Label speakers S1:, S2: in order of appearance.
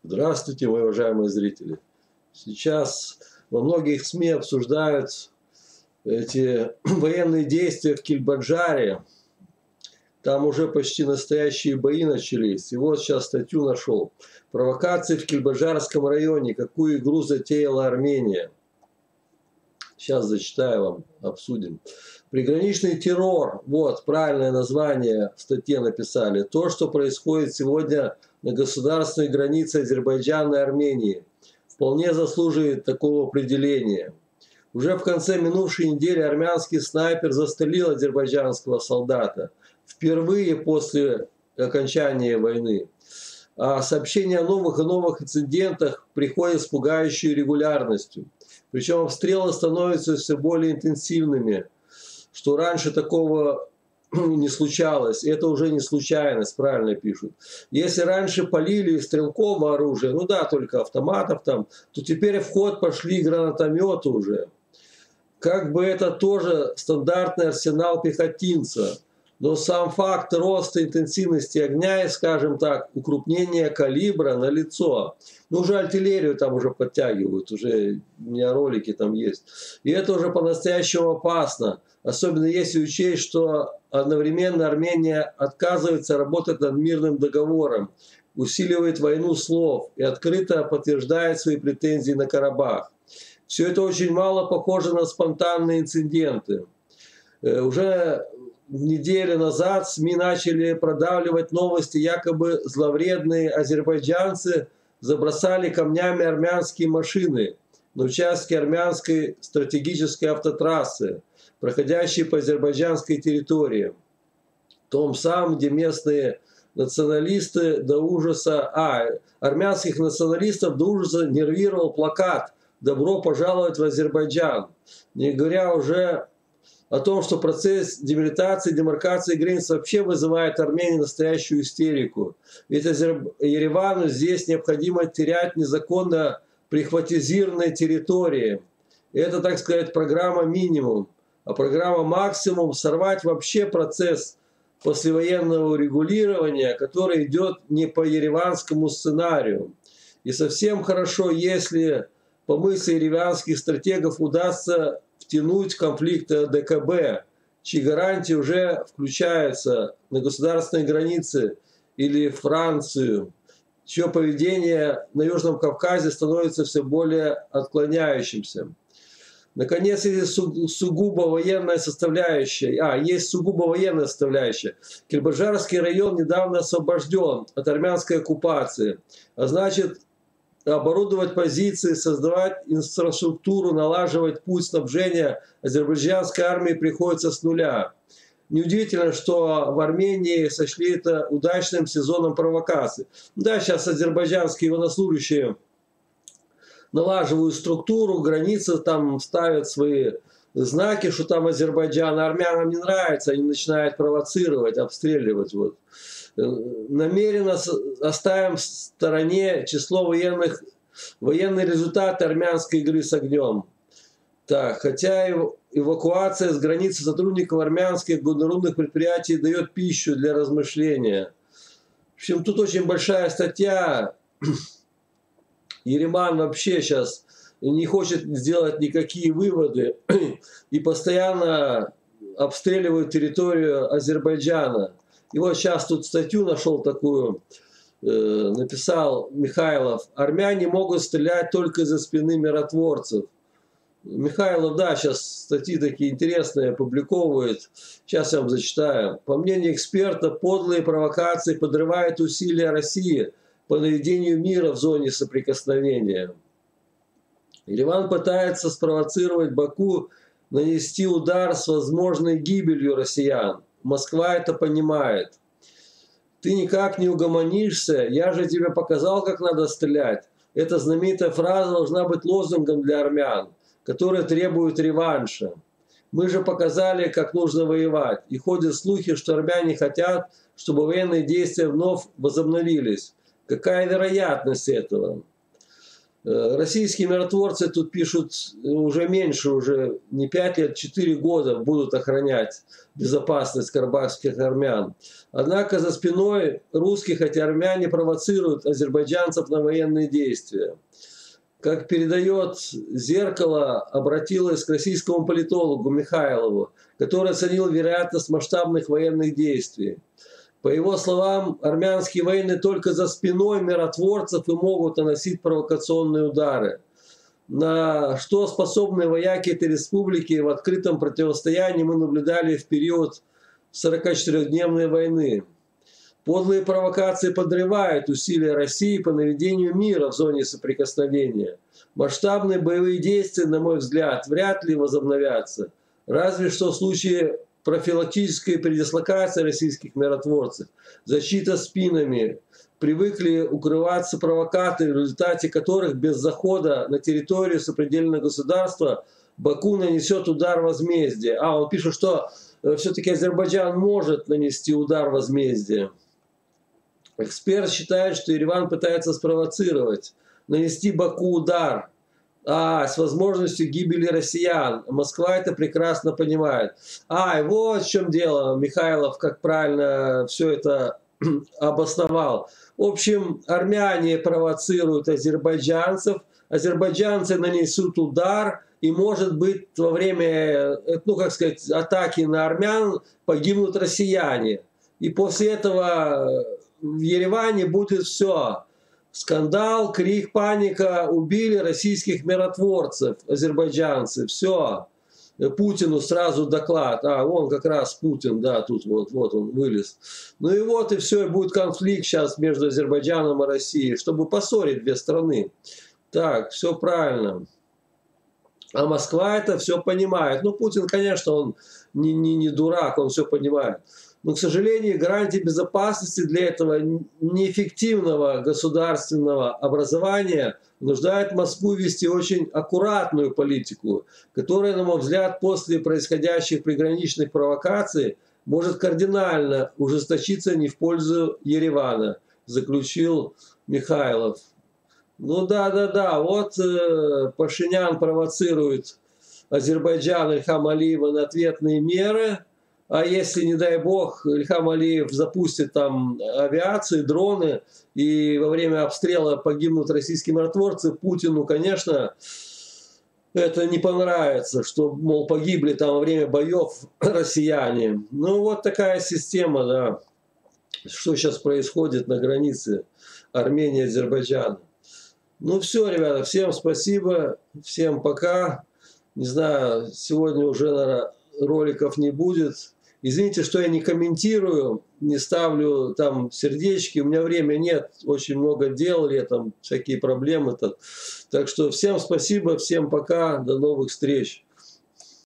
S1: Здравствуйте, мои уважаемые зрители. Сейчас во многих СМИ обсуждают эти военные действия в Кильбаджаре. Там уже почти настоящие бои начались. И вот сейчас статью нашел. Провокации в Кильбаджарском районе. Какую игру затеяла Армения? Сейчас зачитаю вам, обсудим. Приграничный террор. Вот, правильное название в статье написали. То, что происходит сегодня на государственной границе Азербайджана и Армении, вполне заслуживает такого определения. Уже в конце минувшей недели армянский снайпер застрелил азербайджанского солдата. Впервые после окончания войны. А сообщения о новых и новых инцидентах приходят с пугающей регулярностью. Причем обстрелы становятся все более интенсивными, что раньше такого не случалось. Это уже не случайность, правильно пишут. Если раньше полили из стрелкового оружия, ну да, только автоматов там, то теперь в ход пошли гранатометы уже. Как бы это тоже стандартный арсенал пехотинца. Но сам факт роста интенсивности огня и, скажем так, укрупнения калибра налицо. Ну, уже артиллерию там уже подтягивают, уже у меня ролики там есть. И это уже по-настоящему опасно. Особенно если учесть, что одновременно Армения отказывается работать над мирным договором, усиливает войну слов и открыто подтверждает свои претензии на Карабах. Все это очень мало похоже на спонтанные инциденты. Уже неделю назад СМИ начали продавливать новости, якобы зловредные азербайджанцы забросали камнями армянские машины на участке армянской стратегической автотрассы, проходящей по азербайджанской территории. Том самом, где местные националисты до ужаса, армянских националистов до ужаса нервировал плакат «Добро пожаловать в Азербайджан», не говоря уже о том, что процесс демилитаризации, демаркации границ вообще вызывает в Армении настоящую истерику. Ведь Еревану здесь необходимо терять незаконно прихватизированные территории. И это, так сказать, программа минимум. А программа максимум – сорвать вообще процесс послевоенного урегулирования, который идет не по ереванскому сценарию. И совсем хорошо, если по мысли ереванских стратегов удастся втянуть конфликты ДКБ, чьи гарантии уже включаются на государственные границы или Францию, чье поведение на Южном Кавказе становится все более отклоняющимся. Наконец, есть сугубо военная составляющая. Есть сугубо военная составляющая. Кильбаджарский район недавно освобожден от армянской оккупации, а значит, оборудовать позиции, создавать инфраструктуру, налаживать путь снабжения азербайджанской армии приходится с нуля. Неудивительно, что в Армении сочли это удачным сезоном провокаций. Да, сейчас азербайджанские военнослужащие налаживают структуру, границы там ставят свои знаки, что там Азербайджан. Армянам не нравится, они начинают провоцировать, обстреливать. Вот. Намеренно оставим в стороне число военные результаты армянской игры с огнем. Так, хотя эвакуация с границы сотрудников армянских гонорудных предприятий дает пищу для размышления. В общем, тут очень большая статья. Ереван вообще сейчас не хочет сделать никакие выводы и постоянно обстреливает территорию Азербайджана. И вот сейчас тут статью нашел такую, написал Михайлов. Армяне могут стрелять только из-за спины миротворцев. Михайлов, да, сейчас статьи такие интересные опубликовывает. Сейчас я вам зачитаю. По мнению эксперта, подлые провокации подрывают усилия России по наведению мира в зоне соприкосновения. Ереван пытается спровоцировать Баку нанести удар с возможной гибелью россиян. Москва это понимает. Ты никак не угомонишься, я же тебе показал, как надо стрелять. Эта знаменитая фраза должна быть лозунгом для армян, которые требуют реванша. Мы же показали, как нужно воевать. И ходят слухи, что армяне хотят, чтобы военные действия вновь возобновились. Какая вероятность этого? Российские миротворцы тут пишут уже меньше, уже не 5 лет, 4 года будут охранять безопасность карабахских армян. Однако за спиной русских эти армяне провоцируют азербайджанцев на военные действия. Как передает «Зеркало», обратилась к российскому политологу Михайлову, который оценил вероятность масштабных военных действий. По его словам, армянские военные только за спиной миротворцев и могут наносить провокационные удары. На что способны вояки этой республики в открытом противостоянии мы наблюдали в период 44-дневной войны. Подлые провокации подрывают усилия России по наведению мира в зоне соприкосновения. Масштабные боевые действия, на мой взгляд, вряд ли возобновятся. Разве что в случае профилактической передислокации российских миротворцев, защита спинами. Привыкли укрываться провокаторы, в результате которых без захода на территорию сопредельного государства Баку нанесет удар возмездия. Он пишет, что все-таки Азербайджан может нанести удар возмездия. Эксперт считает, что Ереван пытается спровоцировать, нанести Баку удар. С возможностью гибели россиян. Москва это прекрасно понимает. И вот в чем дело. Михайлов как правильно все это обосновал. В общем, армяне провоцируют азербайджанцев, азербайджанцы нанесут удар, и, может быть, во время, атаки на армян погибнут россияне. И после этого в Ереване будет все. Скандал, крик, паника, убили российских миротворцев, азербайджанцы, все. Путину сразу доклад. Вон как раз Путин, да, тут вот он вылез. И все, и будет конфликт сейчас между Азербайджаном и Россией, чтобы поссорить две страны. Так, все правильно. Москва это все понимает. Путин, конечно, он не дурак, он все понимает. Но, к сожалению, гарантии безопасности для этого неэффективного государственного образования вынуждает Москву вести очень аккуратную политику, которая, на мой взгляд, после происходящих приграничных провокаций может кардинально ужесточиться не в пользу Еревана, заключил Михайлов. Вот Пашинян провоцирует Азербайджан Ильхам Алиева на ответные меры. Если, не дай бог, Ильхам Алиев запустит там авиацию, дроны, и во время обстрела погибнут российские миротворцы, Путину, конечно, это не понравится, что, мол, погибли там во время боев россияне. Вот такая система, да. Что сейчас происходит на границе Армении и Азербайджана. Все, ребята, всем спасибо, всем пока. Не знаю, сегодня уже, наверное, роликов не будет. Извините, что я не комментирую, не ставлю там сердечки. У меня времени нет, очень много дел летом, всякие проблемы. Так что всем спасибо, всем пока, до новых встреч.